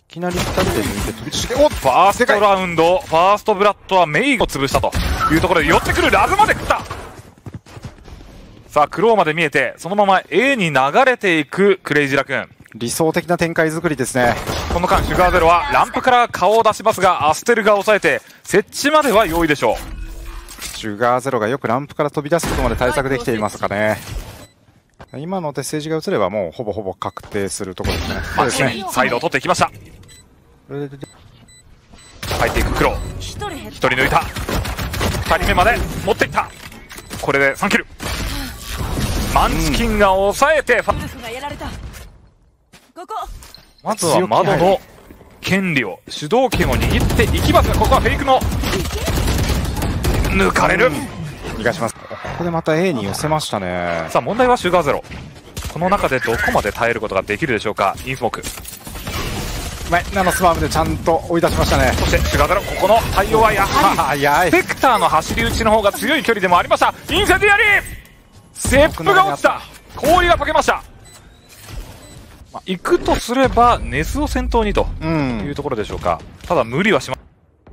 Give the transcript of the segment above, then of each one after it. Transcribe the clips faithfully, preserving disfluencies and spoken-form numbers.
いきなりふたりで抜いて飛び出して、 おっファーストラウンド、ファーストブラッドはメイを潰したというところで寄ってくるラズまで食った。さあクローまで見えてそのまま A に流れていくクレイジーラクーン。 理想的な展開作りですね。 この間シュガーゼロはランプから顔を出しますがアステルが抑えて設置までは容易でしょう。 シュガーゼロがよくランプから飛び出すことまで対策できていますかね。今のでステージが移ればもうほぼほぼ確定するところですね。 そうですね。サイドを取っていきました。入っていくクロー、ひとり抜いた。ふたりめまで持っていった。これでさんキル。マンチキンが抑えて、うん、まずは窓の権利を主導権を握っていきますが、ここはフェイクの抜かれる、うん、 逃がします。ここでまた A に寄せましたね。 さあ問題はシュガーゼロ、この中でどこまで耐えることができるでしょうか。インスモークナノスパームでちゃんと追い出しましたね。 そしてシュガーゼロ、ここの対応はやはりスペクターの走り打ちの方が強い距離でもありました。インセンディアリー、セップが落ちた。氷が溶けました。まあ、行くとすればネスを先頭にというところでしょうか。うん、ただ無理はしま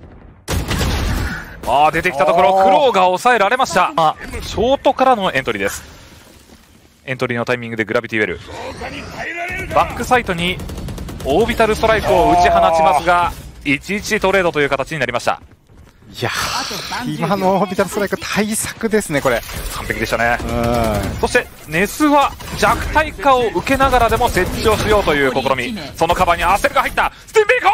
ああ出てきたところクローが抑えられました。まあ、ショートからのエントリーです。エントリーのタイミングでグラビティウェルバックサイトにオービタルストライクを打ち放ちますがいちいちトレードという形になりました。 いや今のオービタルストライク対策ですね。これ完璧でしたね。そしてネスは弱体化を受けながらでも設置をしようという試み。そのカバーにアセルが入った。スティンビーコ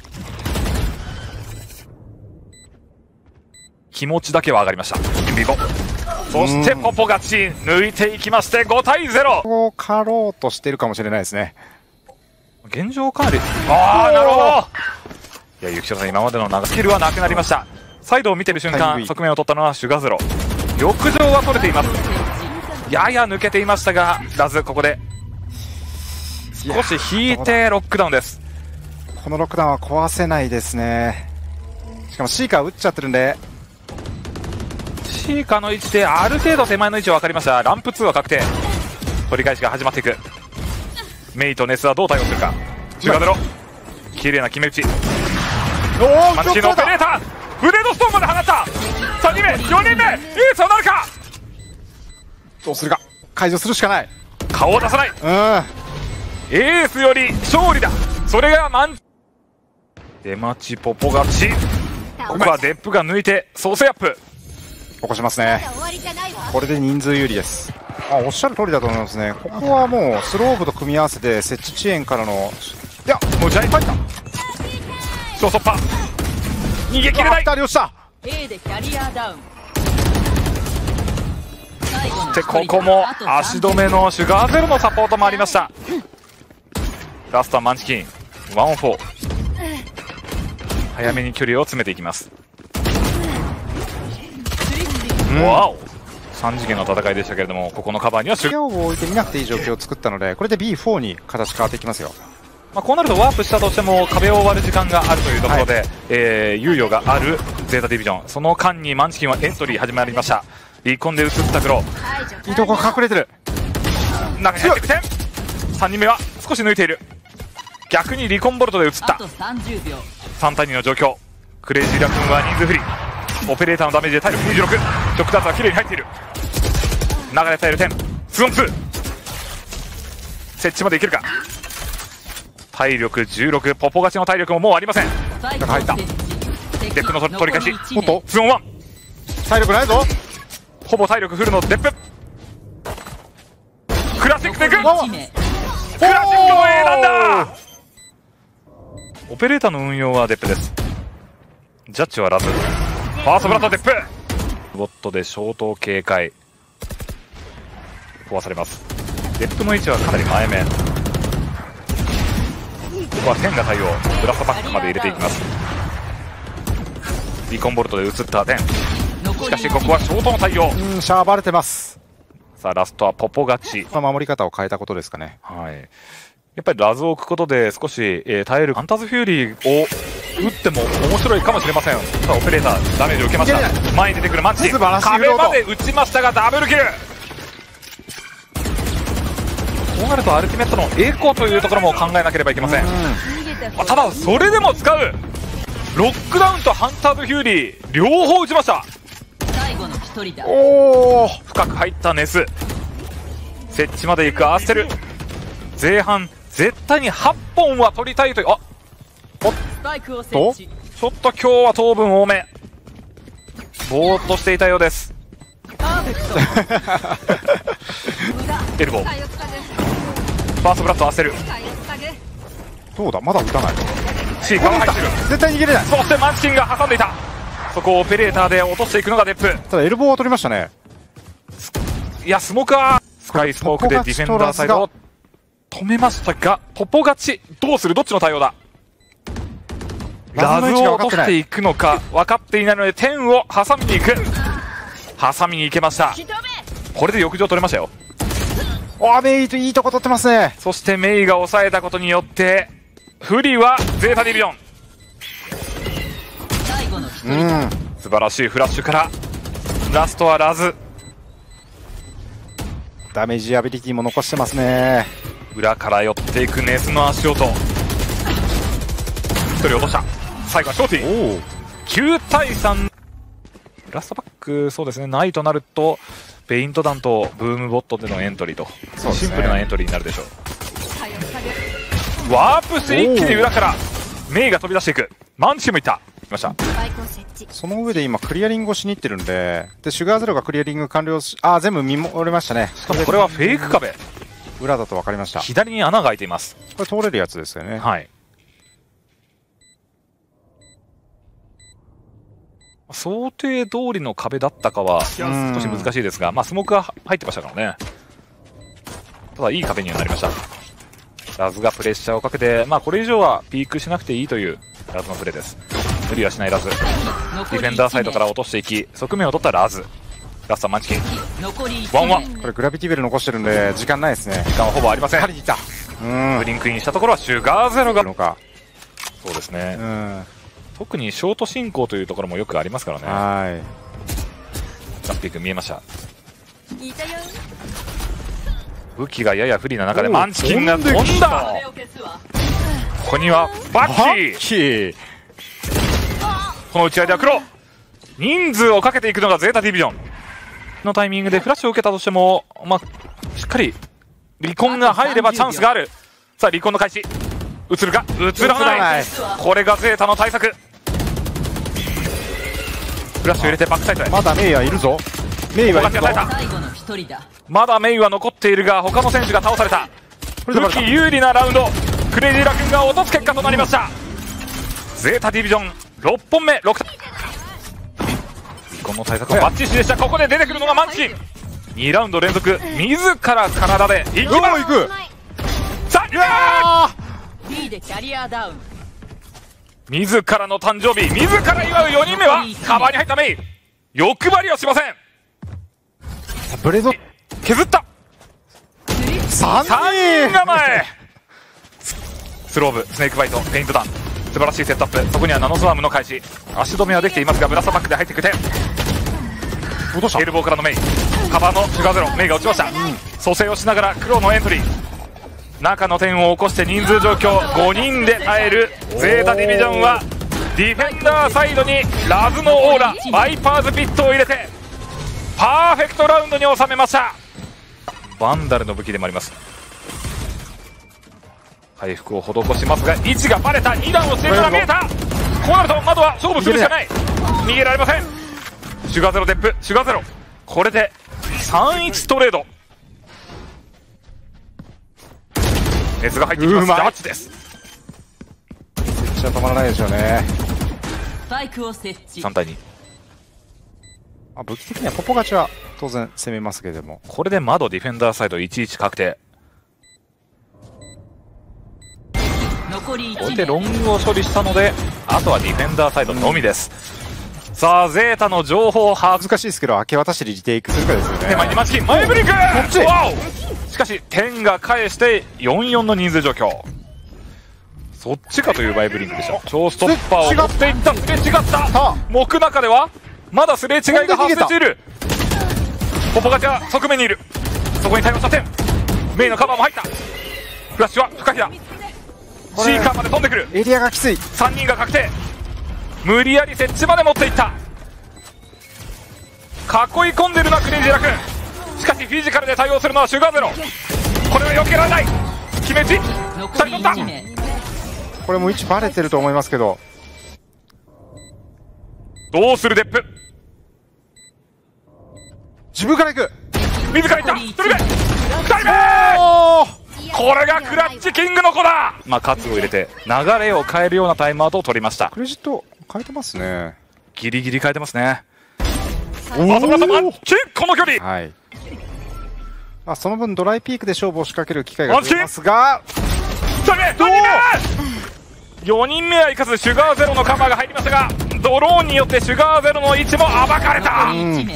気持ちだけは上がりました。スティンビーコそしてポポがチン抜いていきましてごたいゼロ。 こう狩ろうとしてるかもしれないですね。 現状かなりああなるほど。いやゆきしろさん今までの長スキルはなくなりました。サイドを見てる瞬間側面を取ったのはシュガーゼロ。翼上は取れています。やや抜けていましたがラズここで少し引いてロックダウンです。 このロックダウンは壊せないですね。しかもシーカー打っちゃってるんでシーカーの位置である程度手前の位置は分かりました。ランプツーは確定。取り返しが始まっていく。メイとネスはどう対応するか。シュガーゼロ綺麗な決め打ち。マンチのオペレーター腕のストーンまで放った。さんにんめよにんめエースはなるか。 どうするか。解除するしかない。 顔を出さない。うんエースより勝利だ。それがマン出待ちポポ勝ち。ここはデップが抜いてソースアップ起こしますね。これで人数有利です。あおっしゃる通りだと思いますね。ここはもうスローブと組み合わせて設置遅延からのいやもうジャイファイター小突破逃げ切れない。 ふたり落ちた。 でここも足止めのシュガーゼロのサポートもありました。ラストはマンチキンワンオンフォー早めに距離を詰めていきます。うん、わおさん次元の戦いでしたけれどもここのカバーにはシュガーを置いてみなくていい状況を作ったのでこれで ビーフォー に形変わっていきますよ。 まあこうなるとワープしたとしても壁を割る時間があるというところで、はいえー、猶予があるゼータディビジョン。その間にマンチキンはエントリー始まりました。リコンで映った黒いいとこ隠れてる。 中に入っていく点さんにんめは少し抜いている。逆にリコンボルトで映ったさんたいにの状況。クレイジーラクーンは人数不利。オペレーターのダメージで体力にじゅうろく。ショックダーツは綺麗に入っている。流れたえる点ツーオンツー設置までいけるか。体力じゅうろくポポ勝ちの体力ももうありません。中入ったデップの取り返しおっとツーオンワン体力ないぞ。 ほぼ体力フルのデップクラシックでいく。クラシックの A なんだ。オペレーターの運用はデップです。ジャッジはラズ。ファーストブラッドデップボットで消灯警戒壊されます。デップの位置はかなり前目。ここは天が対応ブラストバックまで入れていきます。リコンボルトで移った天しかしここはショートの対応。 うんシャーバレてます。 さあラストはポポ勝ち。 守り方を変えたことですかね。 はいやっぱりラズを置くことで少し、えー、耐えるハンターズフューリーを打っても面白いかもしれません。さあオペレーターダメージを受けました。前に出てくるマンチ壁まで打ちましたがダブルキル。こうなるとアルティメットのエコというところも考えなければいけません。 あただそれでも使うロックダウンとハンターズ・フューリー両方打ちました。おお深く入ったネス、設置まで行くアーステル。前半絶対にはっぽんは取りたいという。あおっとちょっと今日は糖分多め、ぼーっとしていたようです。エルボーファーストブラストアーステル。 どうだ、まだ打たない。 シーカーが入ってる。 絶対逃げれない。 そしてマンチキンが挟んでいた。そこをオペレーターで落としていくのがデップ。 ただエルボーは取りましたね。 いやスモークはスカイスモークでディフェンダーサイドを止めましたが、トポ勝ちどうする、どっちの対応だ。ラズを落としていくのか分かっていないので天を挟みに行く。挟みに行けました。これで浴場取れましたよ。 おメイといいとこ取ってますね。 そしてメイが抑えたことによって不利はゼータディビジョン。うん素晴らしいフラッシュからラストはラズ。 ダメージアビリティも残してますね。 裏から寄っていくネスの足音、ひとり落とした。最後はショーティー。きゅうたいさん。ラストバックそうですね、ないとなるとペイント弾とブームボットでのエントリーと、ね、シンプルなエントリーになるでしょう。ワープして一気に裏からメイが飛び出していく。マンチもいったいました。 その上で今クリアリングをしに行ってるんで、でシュガーゼロがクリアリング完了し、あー全部見守れましたね。 しかもこれはフェイク壁、 裏だと分かりました。 左に穴が開いています。 これ通れるやつですよね。 はい、想定通りの壁だったかは少し難しいですが、まあ、スモークが入ってましたからね。ただいい壁にはなりました。ラズがプレッシャーをかけて、まあ、これ以上はピークしなくていいというラズのプレーです。無理はしないラズ。ディフェンダーサイドから落としていき側面を取ったラズ。ラストはマンチキンワンワン。 これグラビティベル残してるんで時間ないですね。 時間はほぼありません。 針にいた。うんブリンクインしたところはシュガーゼロがそうですね。 うん特にショート進行というところもよくありますからね。 はいラッピーク見えました。武器がやや不利な中でマンチキンが飛んだ。ここにはバッキー。この打ち合いでは黒人数をかけていくのがゼータディビジョンのタイミングでフラッシュを受けたとしても、まあ、しっかり離婚が入ればチャンスがある。さあ離婚の開始、映るか映らない。これがゼータの対策。フラッシュ入れてバックサイドへ。 まだメイはいるぞ。メイはいるぞ。 まだメイは残っているが他の選手が倒された。武器有利なラウンド、クレイジーラクーンが落とす結果となりました。ゼータディビジョンろっぽんめろくたい。この対策はバッチシでした。ここで出てくるのがマンチキン。にラウンド連続自ら体でいきます。さあ自らの誕生日自ら祝うよにんめはカバーに入ったメイ。欲張りはしません。 ブレード削ったさんにん構え。スローブスネークバイトペイントダウン、素晴らしいセットアップ。そこにはナノスワームの開始。足止めはできていますがブラストバックで入っていく点。 落とした。 エルボーからのメイカバーのシュガーゼロ、メイが落ちました。蘇生をしながら黒のエントリー。中の点を起こして人数状況ごにんで耐えるゼータディビジョンはディフェンダーサイドにラズのオーラバイパーズピットを入れてパーフェクトラウンドに収めました。バンダルの武器でもあります。回復を施しますが位置がバレた。に段をしているのが見えた。こうなると窓は勝負するしかない。逃げられません。シュガーゼロデップシュガーゼロ、これでさんいちトレード。熱が入ってきます。ジャッジです。 設置は止まらないでしょうね。 さんたいに。 あ武器的にはポポ勝ちは当然攻めますけれども、 これで窓ディフェンダーサイドいちいち確定。これでロングを処理したのであとはディフェンダーサイドのみです。さあゼータの情報把握難しいですけど明け渡しでリテイクするかですよね。 手前にマチキン前ブリンクワオ。しかし点が返してよんよんの人数状況。そっちかという前ブリンクでした。超ストッパーを持っていった。すれ違った木中ではまだすれ違いが発生している。ポポガチャ側面にいる。そこに対応した点メイのカバーも入った。フラッシュは不可避だ。 シーカーまで飛んでくる。 エリアがきつい。 さんにんが確定。無理やり設置まで持っていった。囲い込んでるなクレイジーラ君。しかしフィジカルで対応するのはシュガーゼロ。これは避けられない。決め打ちふたり取った。 これも位置バレてると思いますけど、 どうするデップ。 自分から行く。 自らいった。ひとりめふたりめ。これがクラッチキングの子だ。まあカツを入れて流れを変えるようなタイムアウトを取りました。 クレジット変えてますね。 ギリギリ変えてますね。あそこそこ結構の距離。 はい。まあその分ドライピークで勝負を仕掛ける機会が増えますが、 ふたりめふたりめよにんめはいかずシュガーゼロのカバーが入りましたが、ドローンによってシュガーゼロの位置も暴かれた。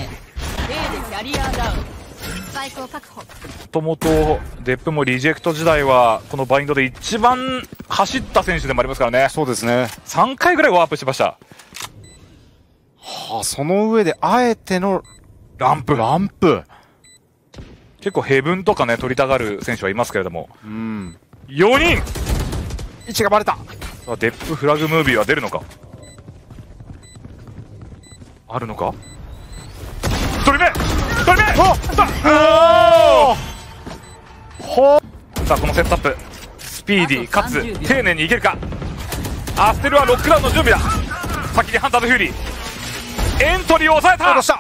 もともとデップもリジェクト時代はこのバインドで一番走った選手でもありますからね。 そうですね。 さんかいぐらいワープしました。 はあ、その上であえてのランプランプ結構ヘブンとかね取りたがる選手はいますけれども、 うん、 よにん位置がバレた。 デップフラグムービーは出るのか、あるのか。ひとりめひとりめさあこのセットアップスピーディーかつ丁寧にいけるか。アステルはロックダウンの準備だ。先にハンターとフューリーエントリーを抑えた。 落とした。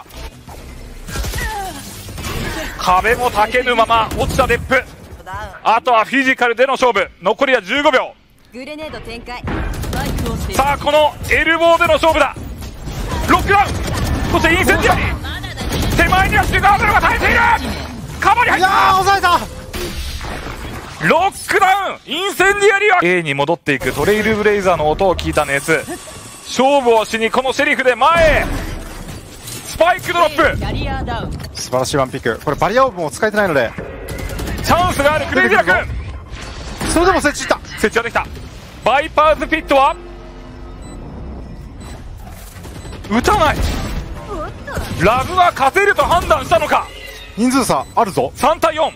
壁もたけぬまま落ちたデップ。あとはフィジカルでの勝負。残りはじゅうごびょう。 グレネード展開。 さあこのエルボーでの勝負だ。ロックダウンそしてインセンディアリー。手前にはシュガーゼロが耐えている。カバーに入った。 いやー抑えた。 ロックダウンインセンディアリーは A に戻っていくトレイルブレイザーの音を聞いたネス。勝負をしにこのシェリフで前へ。スパイクドロップ。 素晴らしいワンピック。これバリアオーブンを使えてないのでチャンスがあるクレイジーラ君。 それでも設置した。 設置ができた。バイパーズピットは撃たない。ラブは勝てると判断したのか。 人数差あるぞ。 さんたいよん。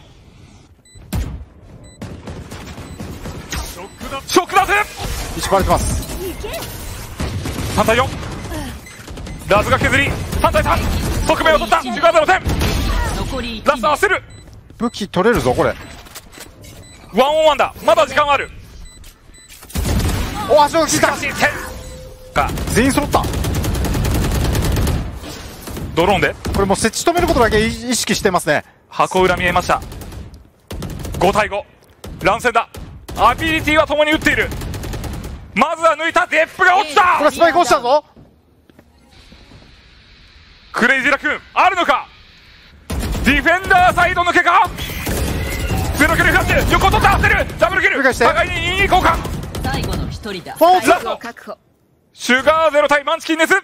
ショックダウン位置バレてます。 さんたいよん。ラズが削りさんたいさん。側面を取ったシュガーゼロ点。ラスト焦る。 武器取れるぞこれ。 ワンオンワンだ。まだ時間はある。 お足を切った。 しかし点か。 全員揃った。 ドローンでこれもう設置止めることだけ意識してますね。 箱裏見えました。ごたいご乱戦だ。アビリティは共に打っている。まずは抜いた。デップが落ちた。 これスパイク落ちたぞ。 クレイジーラ君あるのか。ディフェンダーサイド抜けか。ゼロキルフラッシュ横取った。焦るダブルキル。互いにに交換。 最後の一人だ。 フォーラストシュガーゼロ対マンチキンネス。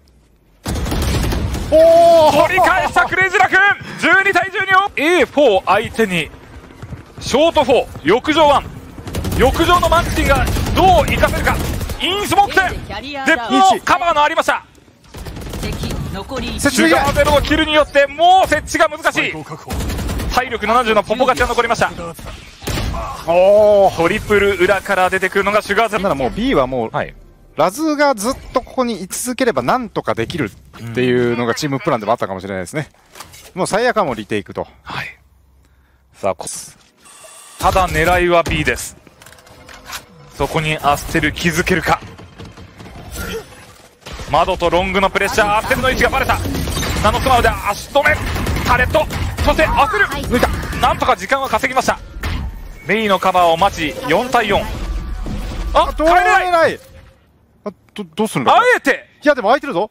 おー取り返したクレイジーラ君。じゅうにたいじゅうにを エーフォー 相手にショートフォー翼上ワン翼上のマンチキンがどう活かせるか。インスモーク点デップのカバーのありました。シュガーゼロのキルによってもう設置が難しい。体力ななじゅうのポポ勝ちが残りました。おートリプル裏から出てくるのがシュガーゼロ。 ならもう B はもう、はい、ラズがずっとここに居続ければなんとかできるっていうのがチームプランでもあったかもしれないですね。もう最悪はもうリテイクと。 はい。さあただ狙いは B です。そこにアステル気づけるか。窓とロングのプレッシャー。アステルの位置がバレた。ナノスマウで足止めタレット。そしてアステル抜いた。なんとか時間は稼ぎました。メイのカバーを待ちよんたいよん。あ帰れない。 あどどうするんだ。 あえていやでも空いてるぞ。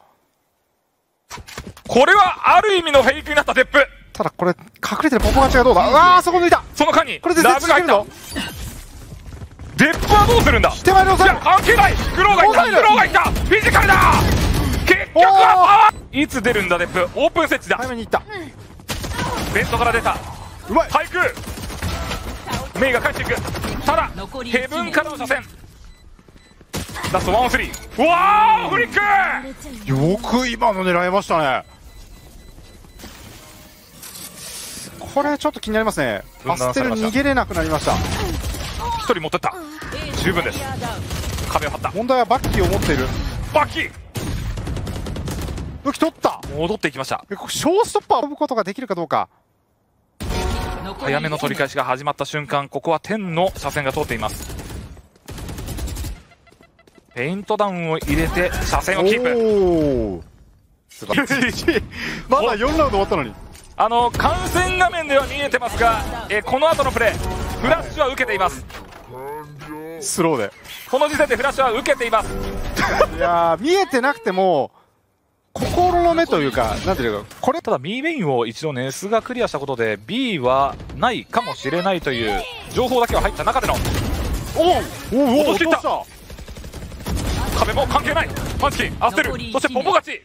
これはある意味のフェイクになったデップ。 ただこれ隠れてるポポ勝ちがどうだ。うわーそこ抜いた。 その間にこれでラブが入った。デップはどうするんだ。 手前で押さえる。 いや関係ない。クローがいた。クローがいた。フィジカルだ。結局はパワー。いつ出るんだデップ。オープン設置だ。 早めにいった。 ベントから出た。 うまい。 対空メイが帰っていく。ただヘブンからの車線。ラストワンオンスリー。うわーフリック。 よく今の狙いましたね。これちょっと気になりますね。アステル逃げれなくなりました。 一人持ってった。 十分です。壁を張った。 問題はバッキーを持っている。 バッキー武器取った。 戻っていきました。 えここショーストッパーを飛ぶことができるかどうか。 早めの取り返しが始まった瞬間、ここは天の車線が通っています。ペイントダウンを入れて車線をキープ。 おー素晴らしい。まだよんラウンド終わったのに。 あの観戦画面では見えてますが、えこの後のプレーフラッシュは受けています。 スローでこの時点でフラッシュは受けています。 いやー見えてなくても心の目というか、なんていうか、これただ B メインを一度ネスがクリアしたことで B はないかもしれないという情報だけは入った中での、おお落としていった。壁も関係ない。マンチキン焦る。そしてポポ勝ち。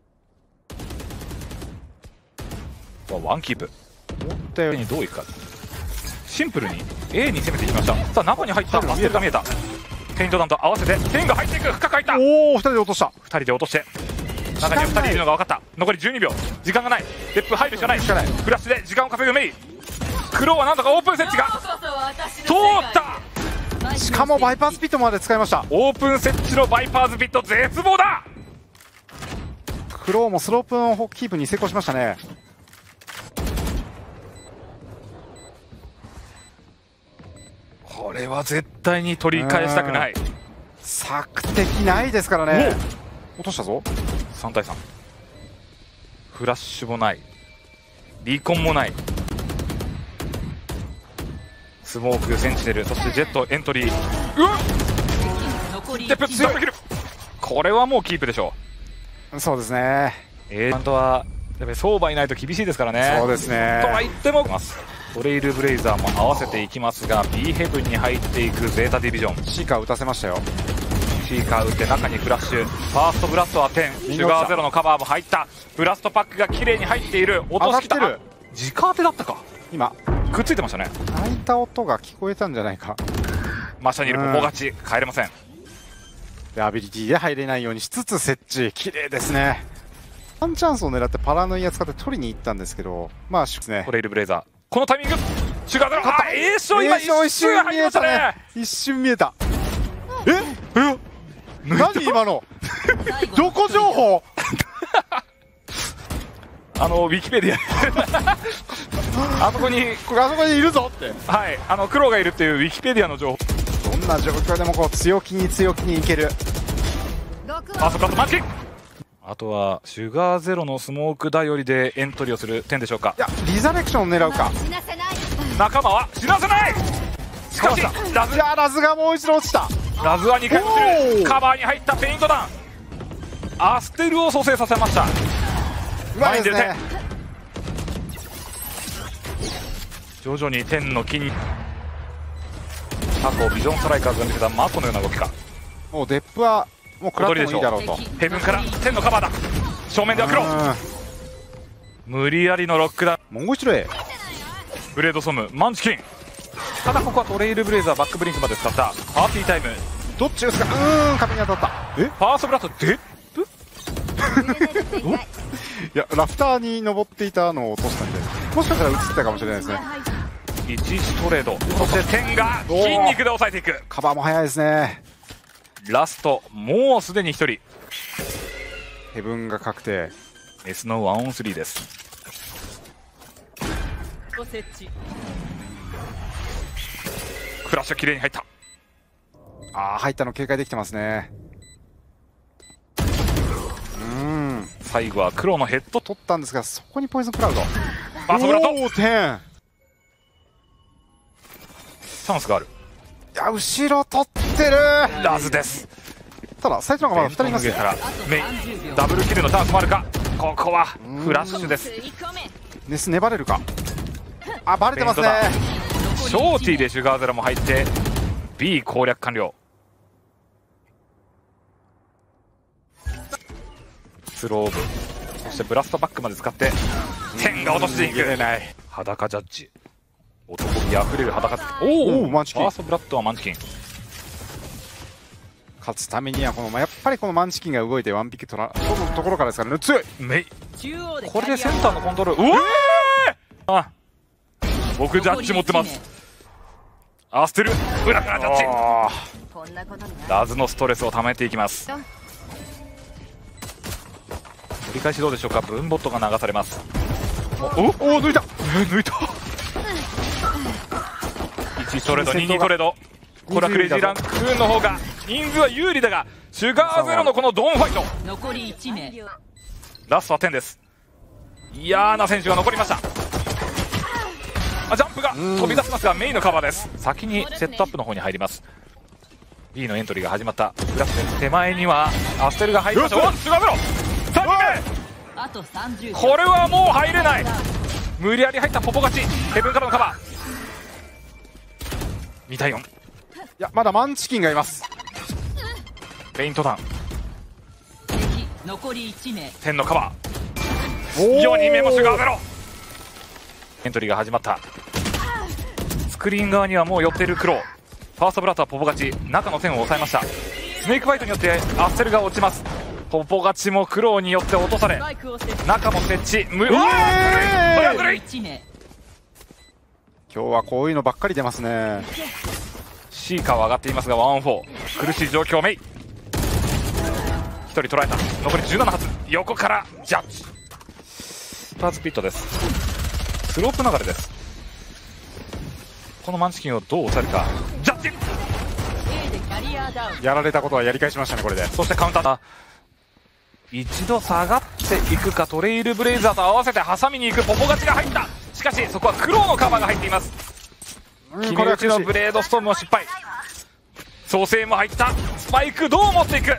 ワンキープ。思ったよりにどういくか。シンプルに A に攻めていきました。さあ中に入ったアステルが見えた。ペイントダウンと合わせてペインが入っていく。深く入った。 おおふたりで落とした。 ふたりで落として中にふたりいるのが分かった。残りじゅうにびょう。時間がない。デップ入るしかない。フラッシュで時間を稼ぐメイ。黒はなんとかオープン設置が通った。 しかもバイパースピットまで使いました。 オープン設置のバイパーズピット絶望だ。 クローもスロープのキープに成功しましたね。 これは絶対に取り返したくない。 策的ないですからね。落としたぞ。 さんたいさん。フラッシュもない。リコンもない。スモーク、センチネル、そしてジェット、エントリー。うわっデップ、強くできる。これはもうキープでしょう。そうですね。 えー、本当はやっぱり相場いないと厳しいですからね。 そうですね。 とは言ってもトレイルブレイザーも合わせていきますが B ヘブンに入っていくゼータディビジョン。 シーカー打たせましたよ。 シーカー打って中にフラッシュ。ファーストブラストはじゅう。シュガーゼロのカバーも入った。ブラストパックが綺麗に入っている。落としきた。直当てだったか。 今くっついてましたね。 開いた音が聞こえたんじゃないか。 真下にいるポポ勝ち。帰れません。 でアビリティで入れないようにしつつ設置。綺麗ですね。ワンチャンスを狙ってパラノイア使って取りに行ったんですけど、まあですね。 トレイルブレイザーこのタイミングシュガーゼロ。あエーション今一瞬入りましたね。 一瞬見えた。ええ何今のどこ情報あのウィキペディアあそこにあそこにいるぞって。 はいあの黒がいるっていうウィキペディアの情報。 どんな状況でもこう強気に強気にいける。 あそこマジキン。あとはシュガーゼロのスモーク頼りでエントリーをする点でしょうか。 いやリザレクションを狙うか。 仲間は死なせない。しかしラズいやラズがもう一度落ちた。 ラズはにかい落ちる。カバーに入ったペイントダウン。アステルを蘇生させました。 うまいですね。 徐々に天の木に過去ビジョンストライカーズが見せたマコのような動きか。 もうデップはもう食らってもいいだろうと。 ヘブンから天のカバーだ。正面では黒。無理やりのロックダウン。 もう一度 A。 ブレードソムマンチキン。ただここはトレイルブレイザーバックブリンクまで使ったパーティータイム。 どっちですか。うーん壁に当たった。 えファーストブラストデップいやラフターに登っていたのを落としたんで、もしかしたら映ってたかもしれないですね。 いちいちトレード。そして天が筋肉で抑えていく。 カバーも早いですね。 ラストもうすでにひとり。 ヘブンが確定。 S のワンオンスリーです。フラッシュ綺麗に入った。 ああ入ったの警戒できてますね。うーん最後は黒のヘッド取ったんですが、そこにポイズンクラウド。 バーストブラスト。 おお点チャンスがある。 いや後ろ取ってる。 ラズです。 ただサイトのがまだふたりいますね。 からメイダブルキルのチャンスもあるか。ここはフラッシュです。 ネス粘れるか。あバレてますね。 ショーティーでシュガーゼロも入って B 攻略完了。スローブそしてブラストバックまで使って天が落としていく。裸ジャッジ男気あふれる裸。おおマンチキン。ファーストブラッドはマンチキン。 勝つためにはこの、まあ、やっぱりこのマンチキンが動いてワンピック取ら取るところからですからね。強いメイ。これでセンターのコントロール。うわーあ僕ジャッジ持ってます。アステル裏からジャッジ。 ラズのストレスを溜めていきます。繰り返しどうでしょうか。ブンボットが流されます。おおお抜いた、えー、抜いた。いちトレードににトレード。これはクレイジーランクーンの方が人数は有利だが、シュガーゼロのこのドーンファイト。 残りいち名。 ラストはじゅうです。嫌な選手が残りました。あ、ジャンプが飛び出しますがメインのカバーです。先にセットアップの方に入ります。 B のエントリーが始まったフラッシュ。手前にはアステルが入りました。おっシュガーゼロさんにんめ。 あとさんじゅうびょう。 これはもう入れない。無理やり入ったポポ勝ち。ヘブンからのカバー。にたいよん。いやまだマンチキンがいます。 ペイントダウン。 敵残りいち名。 点のカバー。よにんめもシュガーゼロ。エントリーが始まった。スクリーン側にはもう寄っている黒。ファーストブラッドはポポ勝ち。中の線を抑えました。スネークファイトによってアステルが落ちます。ポポ勝ちもクローによって落とされ、中も設置。無理。今日はこういうのばっかり出ますね。 シーカーは上がっていますがワンオンフォー。苦しい状況。メイひとり捉えた。残りじゅうなな発。横からジャッジ。スターズピットです。スロープ流れです。このマンチキンをどう抑えるか。ジャッジ。 やられたことはやり返しましたねこれで。 そしてカウンター。一度下がっていくか。トレイルブレイザーと合わせて挟みに行く。ポポ勝ちが入った。しかしそこはクローのカバーが入っています。決め打ちのブレードストームも失敗。蘇生も入った。スパイクどう持っていく。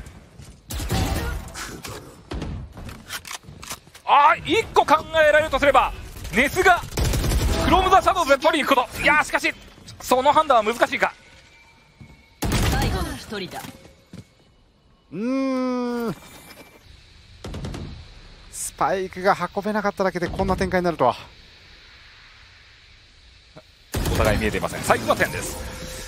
ああいっこ考えられるとすればネスがクロームザシャドウズで取りに行くこと。いやーしかしその判断は難しいか。 最後のひとりだ。 うーんスパイクが運べなかっただけでこんな展開になるとは。 お互い見えていません。最後は点です。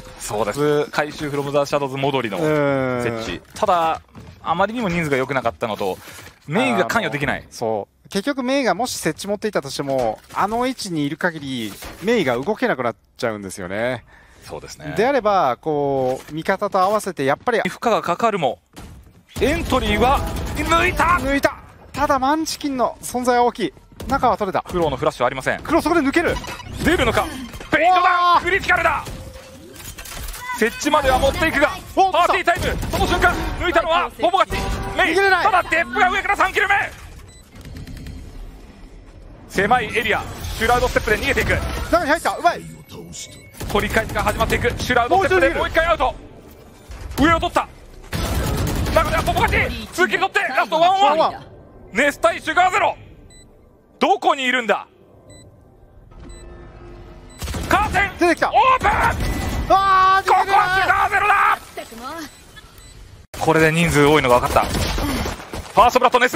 そうです。回収フロムザシャドウズ戻りの設置。ただあまりにも人数が良くなかったのとメインが関与できない。 そう結局メイがもし設置持っていたとしてもあの位置にいる限りメイが動けなくなっちゃうんですよね。 そうですね。 であればこう味方と合わせてやっぱり負荷がかかるもエントリーは抜いた抜いた。ただマンチキンの存在は大きい。中は取れた。 クローのフラッシュはありません。 クローそこで抜ける。 出るのか。ペイントダウンクリティカルだ。設置までは持っていくがパーティータイム。その瞬間抜いたのはポポ勝ち。メイただデップが上からさんキル目。狭いエリアシュラウドステップで逃げていく。 中に入った。うまい。 取り返しが始まっていく。シュラウドステップでもう一回アウト。上を取った。中ではポポ勝ち。通勤取ってラストワンオンワン。ネス対シュガーゼロ。どこにいるんだ。カーテン出てきた。 オープン。 あーここはシュガーゼロだ。これで人数多いのが分かった。ファーストブラッドネス。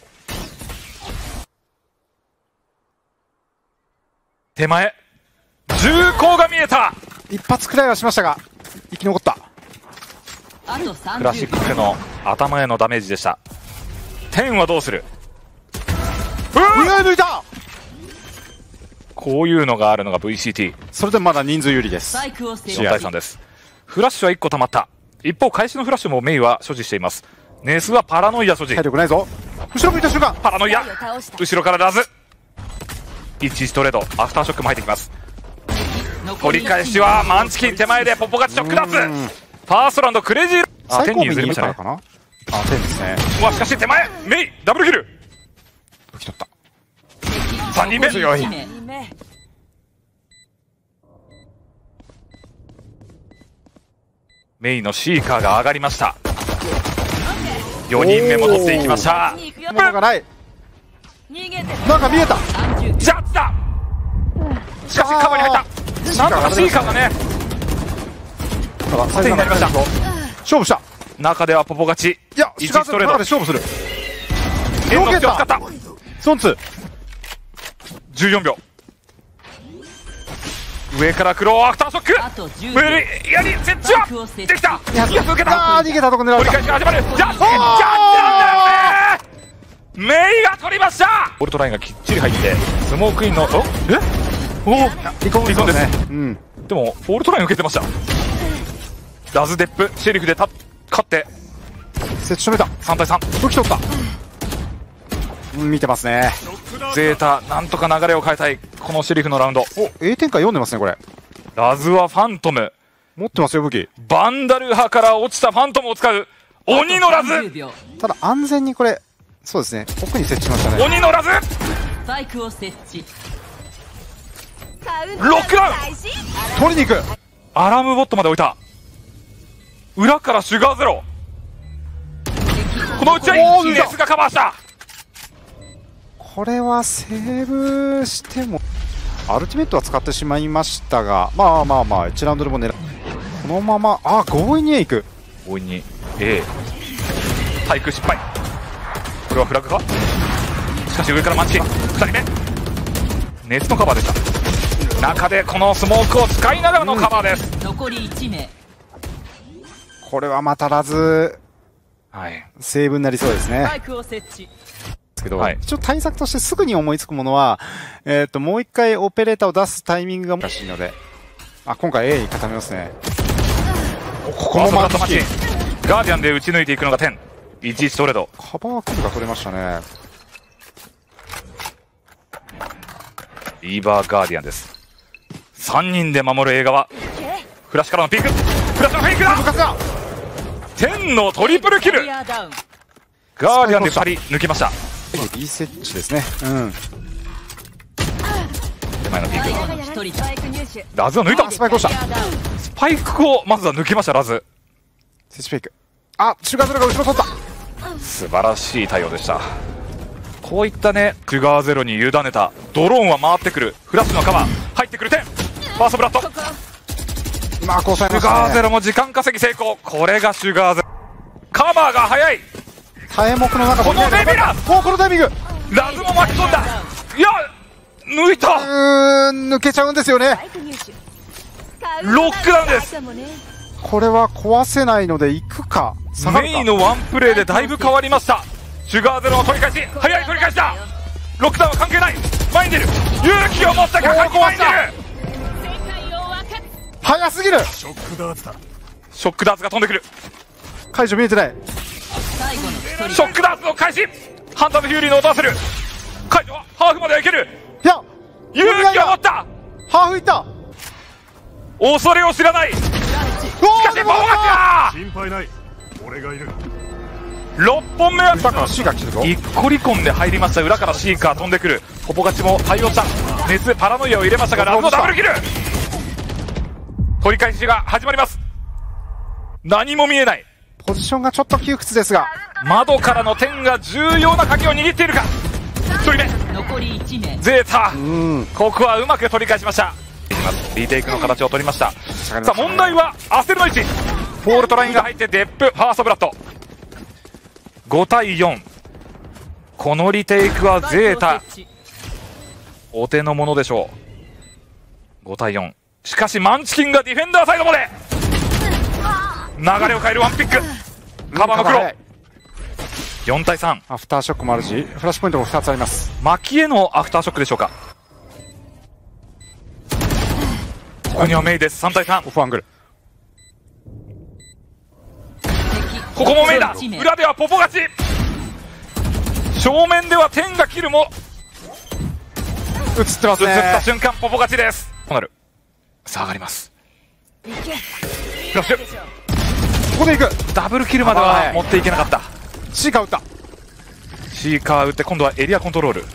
手前銃口が見えた。 一発くらいはしましたが生き残った。 あとさんじゅうびょう。 クラシックの頭へのダメージでした。天はどうする。 うわ抜いた。 こういうのがあるのが ブイシーティー。 それでもまだ人数有利です。 スパイクをよんたいさんです。フラッシュはいっこ溜まった。一方開始のフラッシュもメイは所持しています。ネスはパラノイア所持。 体力ないぞ。後ろ向いた瞬間パラノイア。後ろからラズいちいちトレード。アフターショックも入ってきます。取り返しはマンチキン手前でポポ勝ちショックダツ。ファーストラウンドクレイジー。あ天に譲りましたね。 あ天ですね。 うわしかし手前メイダブルキル。 武器取った。 さんにんめ強い。 メイのシーカーが上がりました。よにんめも取っていきました。 ものがない。なんか見えた。 ジャッジだ。しかしカバーに入った。なんとかシーカーがね縦になりました。 勝負した。 中ではポポ勝ち。 いやいちいちトレードで勝負する。 エンドスキルを使った。 ソンツじゅうよんびょう。上からクローアフターショック。無理やり設置はできた。いや抜けた。 逃げたとこ狙われた。 折り返しが始まる。ジャッジジャッジなんだよね。メイが取りました。ボルトラインがきっちり入ってスモークインのおえおおリコンですね。うん。でもボルトライン受けてました。 ラズデップシェリフでた勝って設置止めた。 さん対さん。 武器取った。うん、見てますね。 ゼータなんとか流れを変えたいこのシェリフのラウンド。 お、A 展開読んでますねこれ。 ラズはファントム持ってますよ武器。 バンダル派から落ちたファントムを使う鬼のラズ。 ただ安全にこれ、そうですね、奥に設置しましたね。 鬼のラズスパイクを設置。 ロックダウン取りに行く。 アラームボットまで置いた。裏からシュガーゼロ。このうちはネスがカバーした。 これはセーブしてもアルティメットは使ってしまいましたが、まあまあまあいちラウンドでも狙う。このまま、あ、強引に A 行く。 強引に A。 対空失敗。これはフラグか。しかし上からマンチふたりめ熱のカバーでした。中でこのスモークを使いながらのカバーです、 うん、残りいち名。 これはまたらず、 はい、 セーブになりそうですね。 スパイクを設置ですけど、はい、一応対策としてすぐに思いつくものは、えっともう一回オペレーターを出すタイミングが難しいので、あ、今回 A に固めますね。 ここもマッチガーディアンで打ち抜いていくのがじゅういちいちトレード。 カバークルが取れましたね。 リーバーガーディアンです。さんにんで守る映画はフラッシュからのピーク、フラッシュのフェイクだ。天のトリプルキル。ガーディアンでふたり抜けました。 B セッチですね。うん、 手前のピーク。ラズを抜いた。 スパイクをした。 スパイクをまずは抜けましたラズ。 セッチフェイク。あ、シュガーゼロが後ろ取った。 素晴らしい対応でした。こういったね、シュガーゼロに委ねたドローンは回ってくる。フラッシュのカバー入ってくる点。ファーストブラッド。 まあ、こうされましたね。 シュガーゼロも時間稼ぎ成功。これがシュガーゼロ。カバーが早い。 大目の中、 このネビラ。 お、このタイミング。 ラズも巻き込んだ。いや、抜いた。 うーん、抜けちゃうんですよね。 ロックダウンです。 これは壊せないので行くか。 メイのワンプレーでだいぶ変わりました。シュガーゼロの取り返し、早い取り返しだ。ロックダウンは関係ない。前に出る。勇気を持った果敢に前に出る。 早すぎる。 ショックダーツだ。ショックダーツが飛んでくる。 解除見えてない。 ショックダーツの開始。ハンターとフューリーの音はする。解除はハーフまではいける。 いや、 勇気を持った。 ハーフいった。 恐れを知らない。しかしボーガチだ。 心配ない、俺がいる。 ろっぽんめは裏から C が来るぞ。 一個リコンで入りました。裏から C から飛んでくる。ポポガチも対応した。熱パラノイアを入れましたが、ラズのダブルキル。取り返しが始まります。何も見えない。 ポジションがちょっと窮屈ですが、 窓からの点が重要な鍵を握っているか。ひとりめ残りいち名。 ゼータ、 うん、 ここはうまく取り返しました。リテイクの形を取りました。さあ問題は焦るの位置。フォールトラインが入ってデップファーストブラッド。ご対よん。このリテイクはゼータお手の物でしょう。ご対よん。しかしマンチキンがディフェンダーサイドまで流れを変えるワンピック。カバーの黒。よん対さん。 アフターショックもあるし、フラッシュポイントもふたつあります。 巻へのアフターショックでしょうか。ここにはメイです。さん対さん。 オフアングル。 ここもメイだ。裏ではポポ勝ち。正面では天が切るも映ってますね。 映った瞬間ポポ勝ちです。こうなる。さあ上がります。フラッシュ。 ここで行く。 ダブルキルまでは持っていけなかった。 シーカー打った。 シーカー打って今度はエリアコントロール。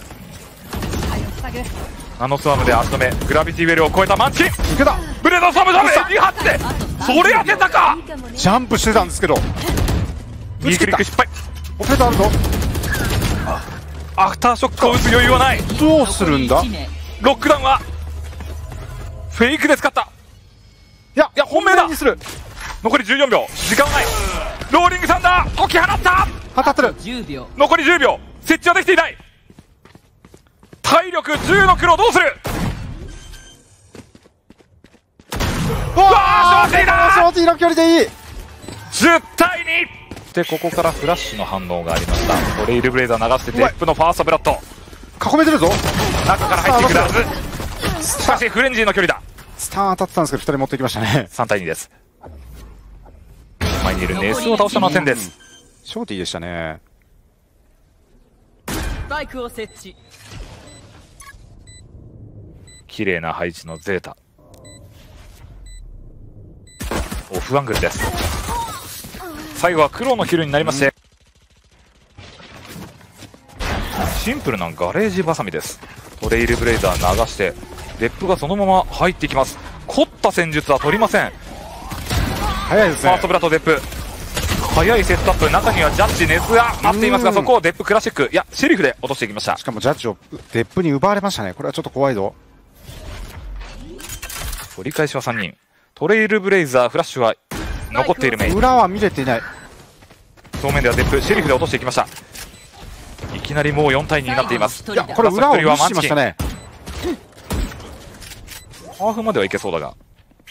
ナノスワームで足止め。グラビティウェルを超えたマンチ。 抜けた。 ブレードスワームダメ。に発ってそれ当てたか。 ジャンプしてたんですけど右クリック失敗。 オペレーターあるぞ。 アフターショックを打つ余裕はない。 どうするんだ。 ロックダウンはフェイクで使った。 いやいや本命だ。 にする。 残りじゅうよんびょう。時間はない。ローリングサンダー解き放った。 当たってる。 じゅうびょう。 残りじゅうびょう。設置はできていない。体力じゅうの黒どうする。うわー、ショーティーだ。 ショーティーの距離でいい。 じゅう対に。でここからフラッシュの反応がありました。トレイルブレイザー流してデップのファーストブラッド。 囲めてるぞ。 中から入っていくラズ。しかしフレンジーの距離だ。 スター当たってたんですけどふたり持ってきましたね。 さん対にです。 前にいるネスを倒したのは点です。 ショーティーでしたね。 スパイクを設置。 綺麗な配置のゼータ。オフアングルです。最後は黒のヒルになりまして、シンプルなガレージバサミです。トレイルブレイザー流してデップがそのまま入っていきます。凝った戦術は取りません。 早いですね。 ファーストブラッドデップ、早いセットアップ。中にはジャッジネスが待っていますが、そこをデップクラシック、いやシェリフで落としていきました。 しかもジャッジをデップに奪われましたね。これはちょっと怖いぞ。 取り返しはさんにん。トレイルブレイザーフラッシュは残っているメイン。 裏は見れていない。 正面ではデップシェリフで落としていきました。いきなりもうよんたいにになっています。 いやこれ裏を無視しましたね。 ハーフまではいけそうだが、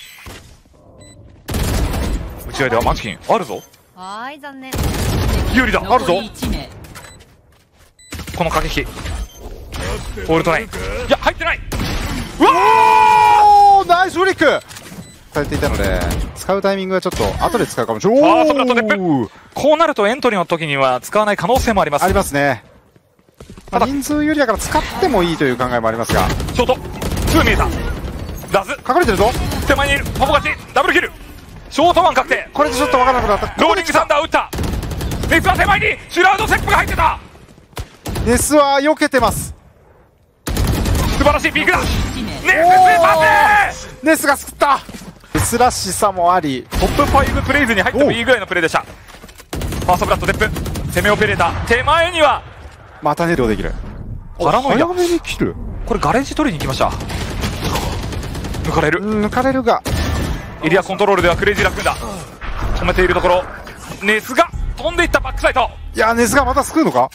打ち合いではマンチキンあるぞ。 はーい、残念。 有利だ、あるぞ。 残りいち名。 この駆け引きオールトライン、いや入ってない。うわおーナイスフリックされていたので、使うタイミングはちょっと後で使うかもしれない。 ファーストブラッドデップ、こうなるとエントリーの時には使わない可能性もあります。 ありますね。まあ、 ただ人数有利だから使ってもいいという考えもありますが、 ショートツー見えた。ラズ隠れてるぞ。 手前にいるパポ勝ち、ダブルキル、ショートマン確定。 これでちょっと分からなくなった。 ローリングサンダー打った。ネスは手前にシュラウドセップが入ってた。 ネスは避けてます。 素晴らしいピークだ。ネススーパースネスが救った。ネスらしさもあり、 トップファイブプレイズに入ってもいいぐらいのプレーでした。ファーストブラッドデップ、攻めオペレーター、手前にはまたネルをできる。 パラノイア、 早めに切る。 これガレージ取りに行きました。抜かれる。 抜かれるが、 エリアコントロールではクレイジーラックンだ。止めているところ、ネスが飛んでいったバックサイト。 いやネスがまた救うのか。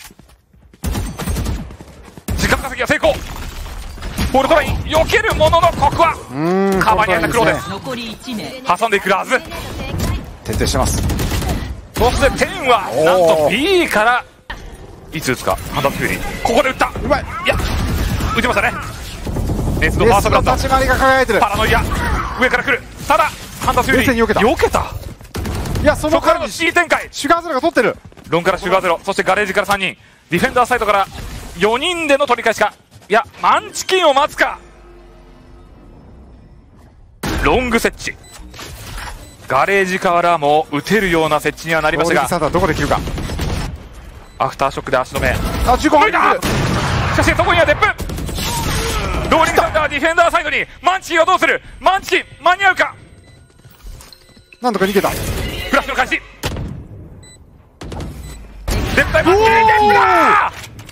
時間稼ぎは成功。ボールトライン避けるものの、ここはうーんカバーに入ったクローです。 残りいち名。 挟んでいくラズ。 徹底してます。 そしてテンはなんと ビー からいつ打つか。ハンダーフューリー、ここで打った。 うまい。 いや打ちましたね。ネスのフネスァーストブラッド、 の立ち回りが輝いてる。 パラノイア上から来る。ただハンダーフューリー冷静に避けた避けた。 いやそそこからのの間に C 展開、 シュガーズラが取ってる。 ロンからシュガーゼロ、そしてガレージからさんにん、ディフェンダーサイドからよにんでの取り返しか、いやマンチキンを待つか。ロング設置、ガレージからも打てるような設置にはなりましたが、 ローリングサンダーどこで切るか。 アフターショックで足止め。 あじゅうご入ってくる。 しかしそこにはデップ、ローリングサンダーディフェンダーサイドにマンチキンはどうする。マンチキン間に合うか。 なんとか逃げた。 フラッシュの開始、デップ対マンチキン、デップだ。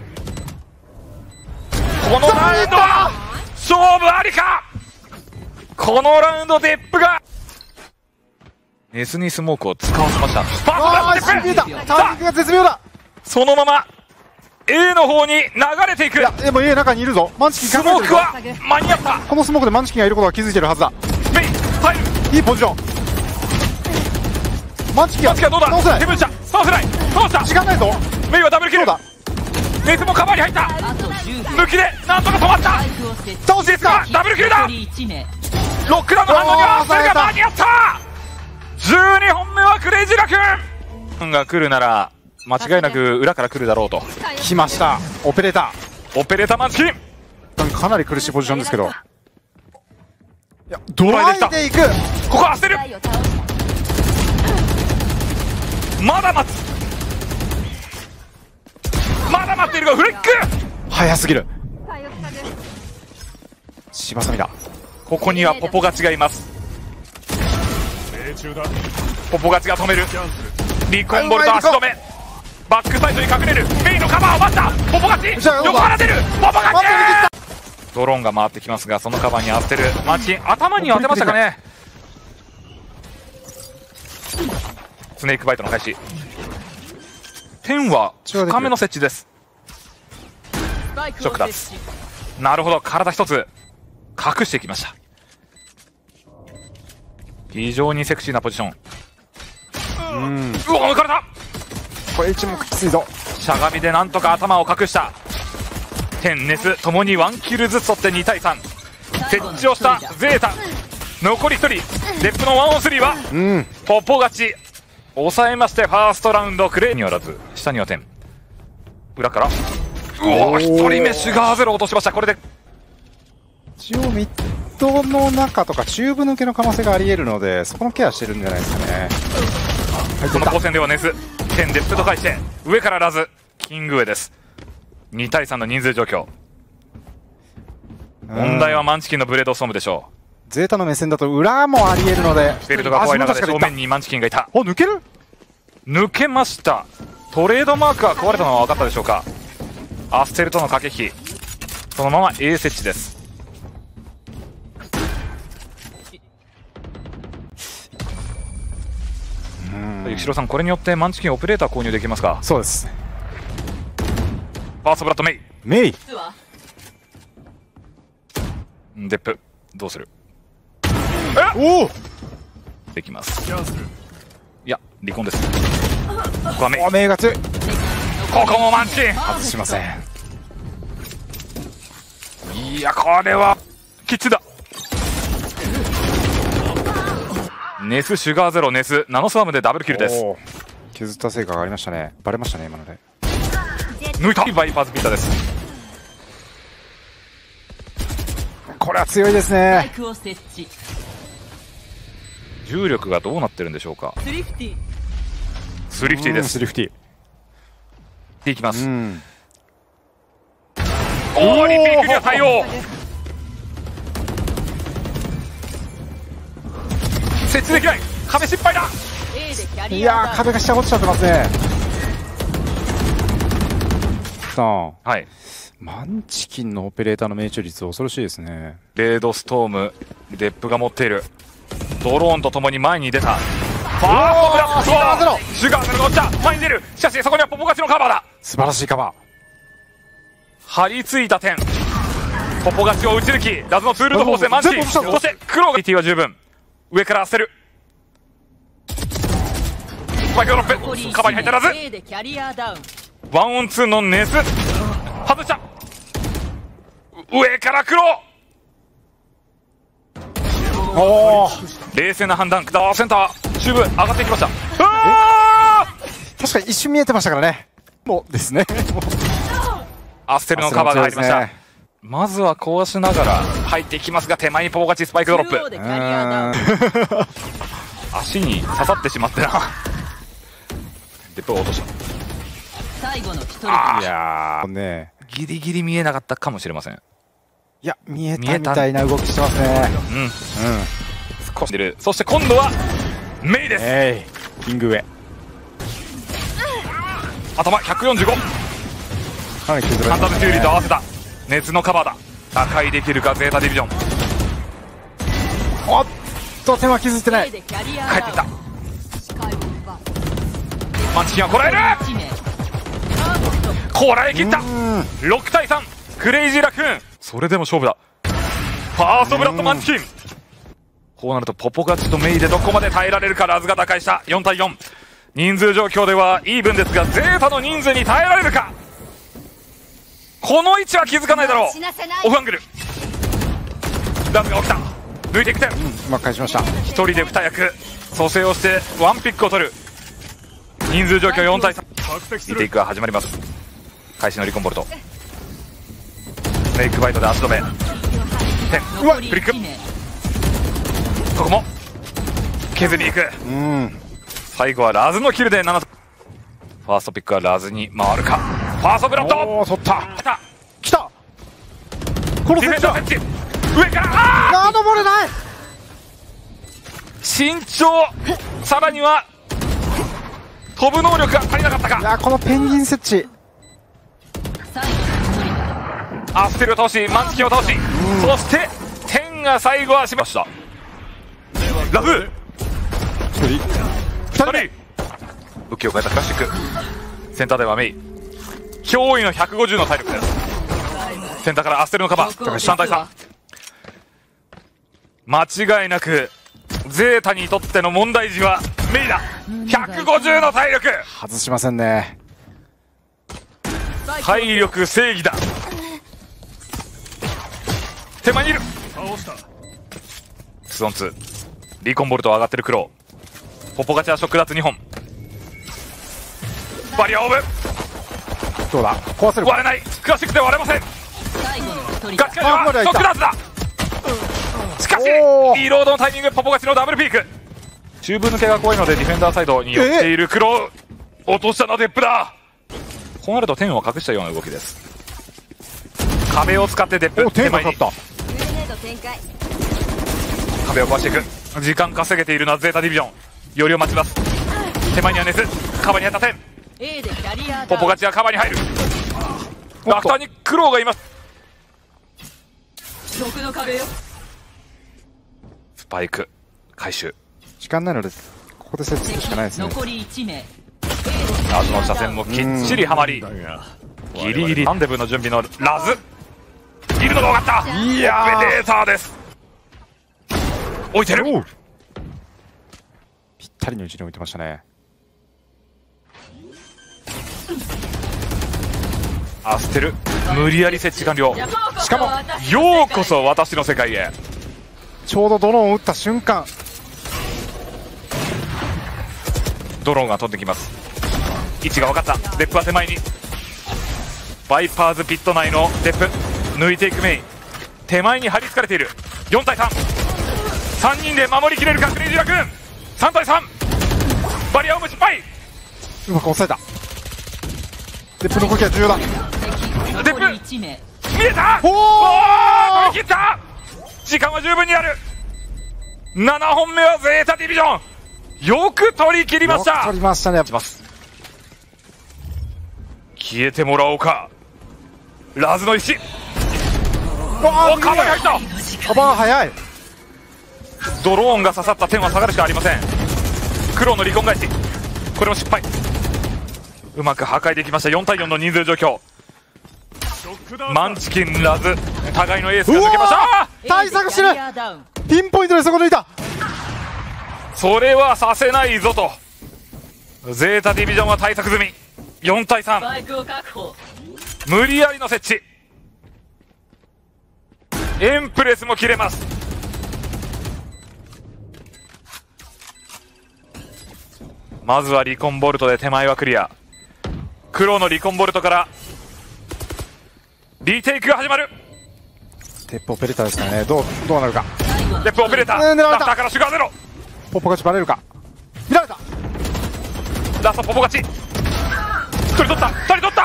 このラウンドは勝負ありか。このラウンドデップがネスにスモークを使わせました。ファーストブラああッドデップ、 しびれた。タイミングが絶妙だ。 そのまま A の方に流れていく。 いやでも A 中にいるぞ。マンチキンス隠れてるぞ。 モークは間に合った。 このスモークでマンチキンがいることは気づいてるはずだ。 メイン入る。 いいポジション。マンチキンはマンチキンはどう倒せない。 だ。ヘブンシャ倒せない。倒した。 時間ないぞ。 メイはダブルキル。 そうだ。 ネスもカバーに入った。 あとじゅう秒。 抜きでなんとか止まったスパイクを設置。 倒していくか。 ダブルキルだ。 残りいち名。 ロックダウンの反応にはそれが間に合った。じゅうにほんめはクレイジーラクーンが来るなら間違いなく裏から来るだろうと。 来ましたオペレータオペレーターマンチキン、 ー。かなり苦しいポジションですけど、いやドライできたでいく。 ここは焦る。まだ待つ、まだ待っているがフリック早すぎる。柴サミだ。 ここにはポポガチがいます。 命中だ。 ポポガチが止める。リコンボルト足止め、バックサイドに隠れる。メイのカバーを待った。ポポガチじゃあ横から出る。ポポガチ待って逃げドローンが回ってきますが、そのカバーに当てる。マンチキン頭に当てましたかね。スネークバイトの開始。天は深めの設置です。 スパイクをショックだ。 設置。 なるほど、体一つ隠してきました。非常にセクシーなポジション。 うんうわ抜かれた。 これ一目きついぞ。 しゃがみでなんとか頭を隠した。天ネスともにワンキルずつ取ってにたいさん。設置をしたゼータ。残りひとり。デップのワンオンスリーはうんポポ勝ち。 抑えましてファーストラウンドクレイによらず下には点裏からうおーひとりめシュガーゼロ落としました。これで一応ミッドの中とかチューブ抜けの可能性があり得るので、そこのケアしてるんじゃないですかね。 この交戦ではネス点デップと返して上からラズキング上です。にたいさんの人数状況。問題はマンチキンのブレードストームでしょう。ゼータの目線だと裏もあり得るので、 フェルトが怖い中で正面にマンチキンがいた。 お、抜ける抜けました。トレードマークが壊れたのは分かったでしょうか。アステルとの駆け引き、そのまま A 設置です。ゆきしろさん、これによってマンチキンオペレーター購入できますか。 そうです。 ファーストブラッドメイメイデップどうする。 えおおできます。いや離婚です。ここはメイおメイが強い。 ここもマンチキン外しません。 いやこれはキッチだ。ネスシュガーゼロネスナノスワームでダブルキルです。 削った成果がありましたね。バレましたね今ので。 抜いたバイパーズピッタです。 これは強いですね。 重力がどうなってるんでしょうか。 スリフティスリフティです。 スリフティいきます。 うんおおリピークには対応。設置できない。壁失敗だ。 いやー壁が下落ちちゃってますね。さあはいマンチキンのオペレーターの命中率恐ろしいですね。 レードストームデップが持っているドローンとともに前に出たファーストブラストシュガーゼロが落ちた。前に出る。しかしそこにはポポガチのカバーだ。 素晴らしいカバー。 張り付いた点ポポガチを打ち抜きラズのツールドフォースでマンチキン。そして黒が ティー は十分上から捨てる。スパイクドロップカバーに入ったラズワンオンツーのネス外した。上から黒おー冷静な判断。センターチューブ上がっていきました。あ確かに一瞬見えてましたからね。もうですねアステルのカバーが入りました。まずはこうしながら入っていきますが手前にポポガチスパイクドロップ足に刺さってしまってな。デップを落とした。 最後の一人。 いやーねギリギリ見えなかったかもしれません。 いや見えたみたいな動きしてますね。 うんうん少し出る。そして今度はメイです。 えいキング上頭ひゃくよんじゅうご。 かなり削られハンダムてますねキュウリと合わせた熱のカバーだ。打開できるかゼータディビジョン。 おっと手は削ってない。 帰ってきた。マンチキンはこらえる。こらえ切った。ろくたいさんクレイジーラクーン。それでも勝負だ。ファーストブラッドマンチキン。こうなるとポポガチとメイでどこまで耐えられるか。ラズが打開した。よんたいよん人数状況ではイーブンですがゼータの人数に耐えられるか。この位置は気づかないだろう。オフアングルラズが起きた。抜いていく点。 うまく返しました。 ひとりでに役蘇生をしてワンピックを取る。人数状況よんたいさんリテイクが始まります。開始のリコンボルトスネークバイトで足止め点。うわフリックここも削りに行く。 うん最後はラズのキルでなな。ファーストピックはラズに回るか。ファーストブラッドおお取った来た来たこのディフェンセットダー設置上からああー登れない。 ー身長さらには飛ぶ能力が足りなかったいか。 やこのペンギン設置アステルを倒しマンチキンを倒しそして天が最後はしました。ラフ一人ふたり武器を変えたクラシック。センターではメイ驚異のひゃくごじゅうの体力です。センターからアステルのカバーさんたいさん。間違いなくゼータにとっての問題児はメイだ。ひゃくごじゅうの体力。 外しませんね。 体力正義だ。手前にいる。ツーオンツーリコンボルト上がってる黒。ポポガチはショックダーツにほんバリアオーブどうだ壊せるか。 割れない。クラシックで割れません。 最後の一人ガチガチあまだいたはショックダーツだ。しかしおーリロードのタイミング、ポポ勝ちのダブルピーク。中部抜けが怖いのでディフェンダーサイドに寄っている黒。落としたのはデップだ。こうなると天を隠したような動きです。壁を使ってデップお手手前にが勝った。 壁を壊していく。時間稼げているのはゼータディビジョン。よりを待ちます。手前にはネスカバーに入った点。 A でキャリアポポ勝ちはカバーに入る。ラフターにクローがいます。 毒の壁よ。 スパイク回収。 時間ないのでここで設置するしかないですね。 残りいち名。 ラズの車線もきっちりはまり、 だがギリギリランデブーの準備のラズいるのが分かった。 いやーオペレーターです。置いてる。 おうぴったりの位置に置いてましたね。 アステル無理やり設置完了。 しかもようこそ私の世界へ。 ちょうどドローンを撃った瞬間、 ドローンが飛んできます。位置が分かった。デップは手前に。バイパーズピット内のデップ抜いていくメイン。手前に張り付かれている。よん対さん、さんにんで守りきれるかクレイジーラ君。さん対さん、バリアを無失敗。 うまく抑えた。デップの動きは重要だ。 デップ残りいち名。 見えた。 おーおー取り切った。時間は十分にある。ななほんめはゼータディビジョン、よく取り切りました。 よく取りましたね。 します消えてもらおうか。ラズの石。 わおカバーに入った。 カバー早い。 ドローンが刺さった点は下がるしかありません。黒の離婚返し、これも失敗。うまく破壊できました。よん対よんの人数状況。マンチキンラズ互いのエースが抜けました。 対策してる。 A でキャリアダウン。 ピンポイントでそこ抜いた。 それはさせないぞと。ゼータディビジョンは対策済み。よん対さん、 バイクを確保。 無理やりの設置。エンプレスも切れます。まずはリコンボルトで手前はクリア。黒のリコンボルトからリテイクが始まる。 テップオペレーターですからね。どうどうなるか。 レップオペレーター、 ねえ狙われたラフターからシュガーゼロ。 ポッポ勝ちバレるか。見られた。 ラストポポ勝ち。一人取った、二人取った。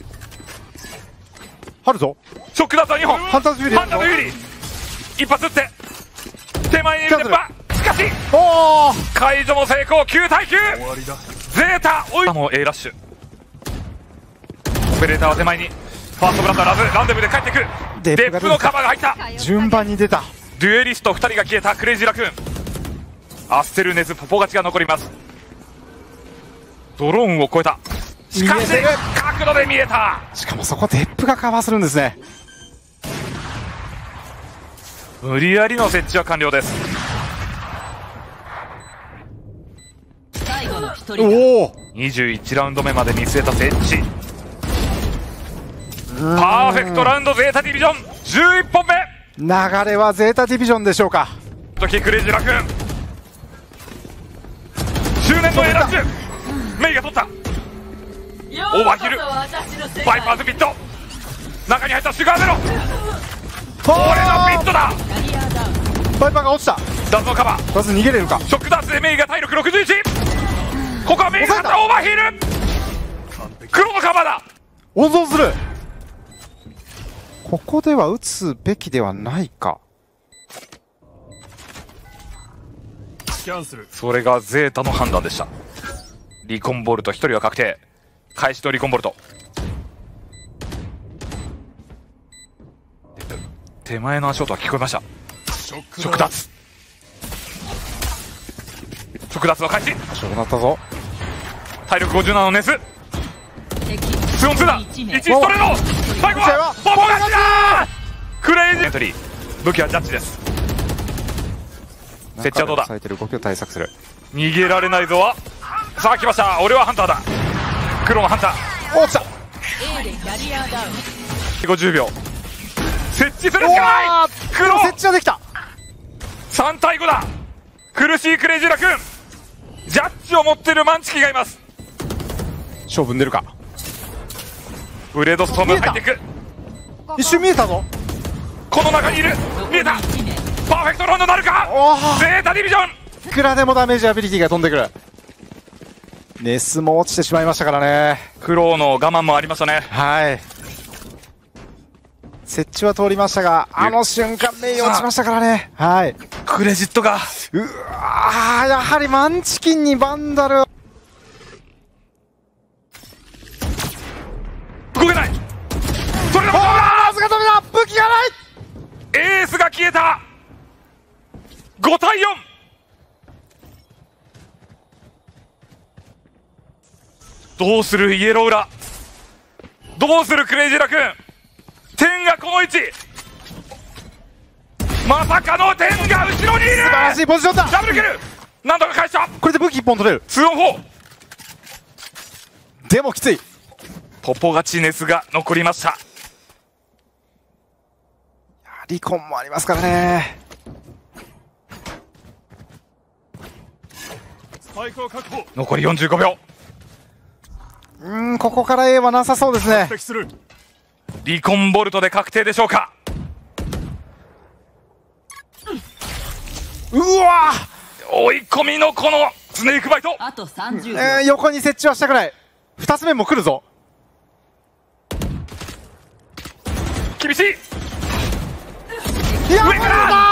あるぞ。 ショックダーツはにほん。 ハンターズ有利。 ハンターの有利。一発撃って手前にいるデッパ。しかしおお。 解除も成功。きゅう対きゅう。 終わりだ。 ゼータ追いもう A ラッシュ。オペレーターは手前に。ファーストブランドラズランデブーで帰ってくる。 デデップのカバーが入った。 順番に出た。 デュエリストふたりが消えたクレイジーラクーン。アステルネズポポ勝ちが残ります。ドローンを越えた。しかし見えてる。 角度で見えた。 しかもそこデップがカバーするんですね。 無理やりの設置は完了です。 最後の一人。 おお。 にじゅういちラウンド目まで見据えた設置。パーフェクトラウンドゼータディビジョンじゅういっぽんめ。 流れはゼータディビジョンでしょうか。 時クレイジーラクーン執念の A ラッシュ。メイが取った。オーバーヒル。バイパーズピット中に入ったシュガーゼロ。俺のピットだ。 キャリアダウン。 バイパーが落ちた。 ダズのカバー。 まず逃げれるか。 ショックダーツでメイが体力ろくじゅういち。ここはメイが勝ったオーバーヒール。黒のカバーだ。 温存する。ここでは打つべきではないか。 キャンセル。 それがゼータの判断でした。リコンボルトひとりは確定。開始とリコンボルト。手前の足音は聞こえました。 ショックショックダーツ。ショックダーツの開始。 そうなったぞ。 体力ごじゅうななのネス。 敵。 ツーオンツーだ。いちストレート。最後はポポ勝ちだ。クレイジーエントリー。武器はジャッジです。設置はどうだ。 されてる動きを対策する。 逃げられないぞは。さあ来ました。俺はハンターだ。黒のハンター。 落ちた。 A でキャリアダウン。 ごじゅうびょう。設置するしかない。黒設置ができた。 さん対ごだ。苦しいクレイジーラクーン。ジャッジを持ってるマンチキがいます。 勝負に出るか。 ブレードストーム入っていく。 一瞬見えたぞ。 この中にいる。見えた。パーフェクトラウンドなるか。 おゼータディビジョン。 いくらでもダメージアビリティが飛んでくる。ネスも落ちてしまいましたからね。 苦労の我慢もありましたね。 はい。設置は通りましたが、あの瞬間名誉落ちましたからね。はい。 クレジットが。 うわー、やはりマンチキンにバンダル。 動けない。それでもあー、すがダメだ。武器がない。 エースが消えた。ごたいよん。どうするイエロー裏。どうするクレイジーラクーン。天がこの位置。まさかの天が後ろにいる。 素晴らしいポジションだ。 ダブルキル。なんとか返した。 これで武器いっぽん取れる。 ツーオンフォー。 でもきつい。 ポポガチネスが残りました。 リコンもありますからね。 スパイクを確保。 残りよんじゅうごびょうーん、ここから A はなさそうですね。 敵する。 う。リコンボルトで確定でしょうか。 うわ追い込みのこのスネークバイト。 あとさんじゅうー、 びょう。 えー、横に設置はしたくらい。二つ目も来るぞ。 厳しい。 いや、 上から